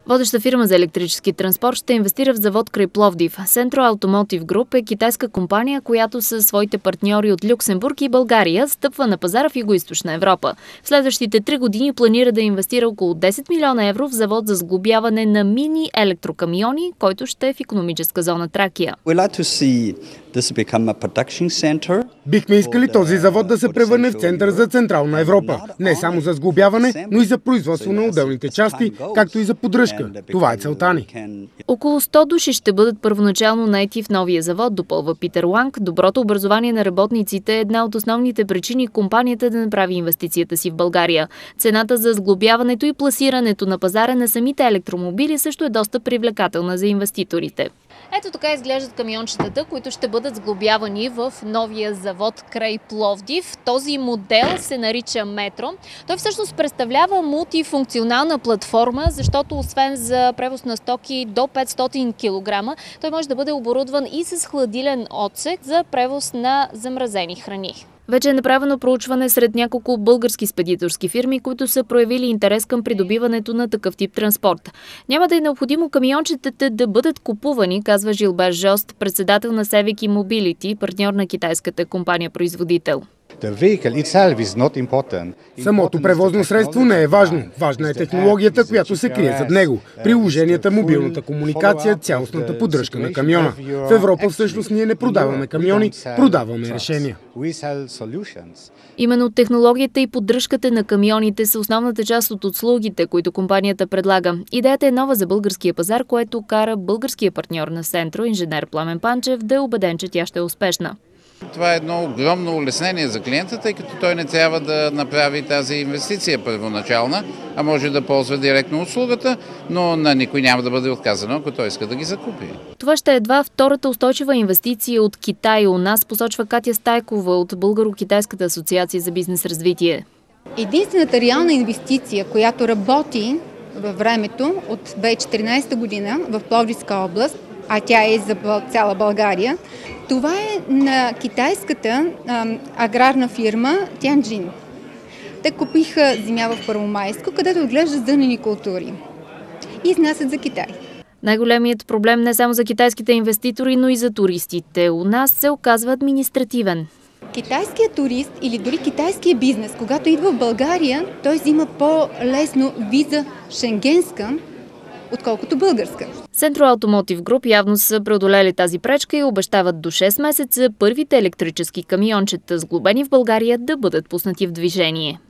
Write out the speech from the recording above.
Водеща фирма за електрически транспорт ще инвестира в завод край Пловдив. Centro Automotive Group е китайска компания, която със своите партньори от Люксембург и България стъпва на пазара в Югоизточна Европа. В следващите 3 години планира да инвестира около 10 милиона евро в завод за сглобяване на мини електрокамиони, който ще е в икономическа зона Тракия. Бихме искали този завод да се превърне в център за Централна Европа. Не само за сглобяване, но и за производство на отделните части, както и за поддръжка. Това е целта ни. Около 100 души ще бъдат първоначално наети в новия завод, допълва Питер Ланг. Доброто образование на работниците е една от основните причини компанията да направи инвестицията си в България. Цената за сглобяването и пласирането на пазара на самите електромобили също е доста привлекателна за инвеститорите. Ето така изглеждат камиончетата, които ще бъдат сглобявани в новия завод край Пловдив. Този модел се нарича Метро. Той всъщност представлява мултифункционална платформа, защото освен за превоз на стоки до 500 кг, той може да бъде оборудван и с хладилен отсек за превоз на замразени храни. Вече е направено проучване сред няколко български спедиторски фирми, които са проявили интерес към придобиването на такъв тип транспорт. Няма да е необходимо камиончетата да бъдат купувани, казва Жилбер Жост, председател на Civic Mobility, партньор на китайската компания-производител. Самото превозно средство не е важно. Важна е технологията, която се крие зад него. Приложенията, мобилната комуникация, цялостната поддръжка на камиона. В Европа всъщност ние не продаваме камиони, продаваме решения. Именно технологията и поддръжката на камионите са основната част от услугите, които компанията предлага. Идеята е нова за българския пазар, което кара българския партньор на Centro, инженер Пламен Панчев, да е убеден, че тя ще е успешна. Това е едно огромно улеснение за клиента, тъй като той не трябва да направи тази инвестиция първоначална, а може да ползва директно услугата, но на никой няма да бъде отказано, ако той иска да ги закупи. Това ще е едва втората устойчива инвестиция от Китай у нас, посочва Катя Стайкова от Българо-китайската асоциация за бизнес развитие. Единствената реална инвестиция, която работи във времето от 2014 година в Пловдивска област, а тя е за цяла България, това е на китайската аграрна фирма Тянджин. Те купиха земя в Първомайско, където отглеждат зърнени култури и изнасят за Китай. Най-големият проблем не само за китайските инвеститори, но и за туристите у нас се оказва административен. Китайският турист или дори китайския бизнес, когато идва в България, той взима по-лесно виза шенгенска, отколкото българска. Centro Automotive Group явно са преодолели тази пречка и обещават до 6 месеца първите електрически камиончета, сглобени в България, да бъдат пуснати в движение.